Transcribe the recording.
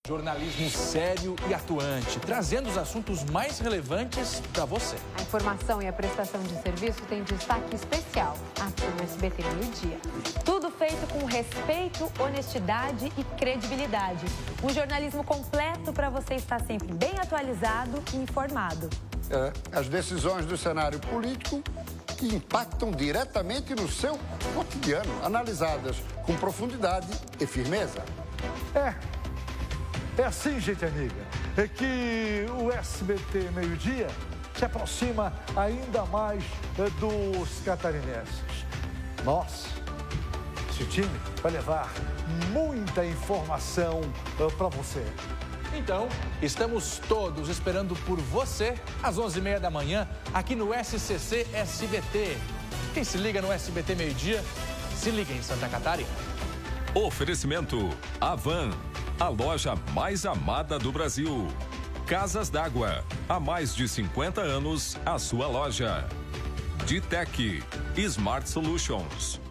Jornalismo sério e atuante, trazendo os assuntos mais relevantes para você. A informação e a prestação de serviço tem destaque especial aqui no SBT Meio-Dia. Tudo feito com respeito, honestidade e credibilidade. Um jornalismo completo para você estar sempre bem atualizado e informado. As decisões do cenário político que impactam diretamente no seu cotidiano, analisadas com profundidade e firmeza. É assim, gente amiga, é que o SBT Meio-Dia se aproxima ainda mais dos catarinenses. Esse time vai levar muita informação para você. Então, estamos todos esperando por você às 11h30 da manhã aqui no SCC SBT. Quem se liga no SBT Meio-Dia, se liga em Santa Catarina. Oferecimento Avan, a loja mais amada do Brasil. Casas d'Água, há mais de 50 anos, a sua loja. Ditec, Smart Solutions.